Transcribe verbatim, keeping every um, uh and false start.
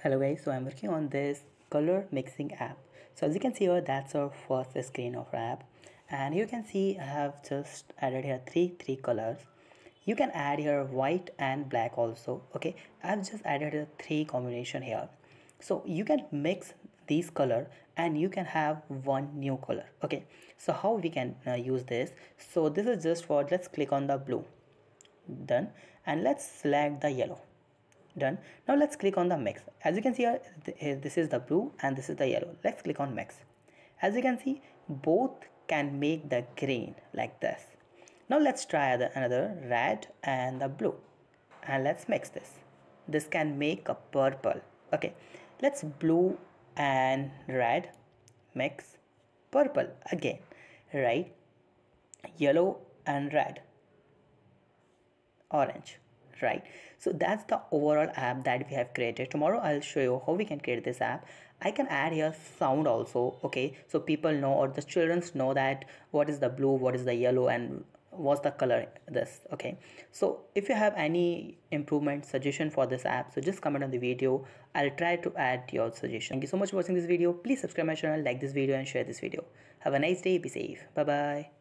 Hello guys, so I'm working on this color mixing app. So as you can see here, that's our first screen of our app, and you can see I have just added here three three colors. You can add here white and black also. Okay, I've just added a three combination here, so you can mix these color and you can have one new color. Okay, so how we can uh, use this? So this is just for, let's click on the blue, done, and let's select the yellow, done. Now let's click on the mix. As you can see here, th this is the blue and this is the yellow. Let's click on mix. As you can see, both can make the green like this. Now let's try the another red and the blue, and let's mix this. This can make a purple. Okay, let's blue and red mix, purple again, right? Yellow and red, orange, right? So that's the overall app that we have created. Tomorrow I'll show you how we can create this app. I can add here sound also, okay, so people know, or the childrens know that what is the blue, what is the yellow, and what's the color this. Okay, so if you have any improvement suggestion for this app, so just comment on the video. I'll try to add your suggestion. Thank you so much for watching this video. Please subscribe my channel, like this video, and share this video. Have a nice day. Be safe. Bye bye.